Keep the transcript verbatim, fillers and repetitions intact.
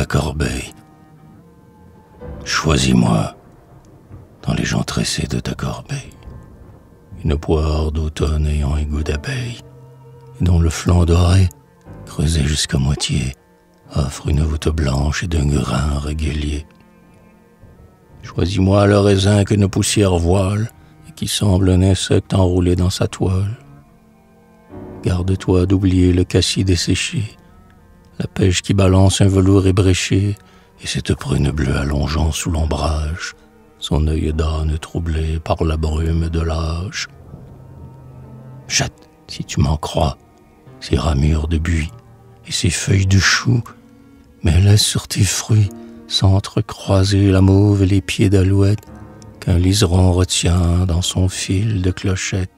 corbeille. Choisis-moi dans les gens tressés de ta corbeille, une poire d'automne ayant un goût d'abeille, et dont le flanc doré, creusé jusqu'à moitié, offre une voûte blanche et d'un grain régulier. Choisis-moi le raisin qu'une poussière voile et qui semble un insecte enroulé dans sa toile. Garde-toi d'oublier le cassis desséché, la pêche qui balance un velours ébréché, et cette prune bleue allongeant sous l'ombrage, son œil d'âne troublé par la brume de l'âge. Jette, si tu m'en crois, ces ramures de buis et ces feuilles de chou, mais laisse sur tes fruits s'entrecroiser la mauve et les pieds d'alouette qu'un liseron retient dans son fil de clochette.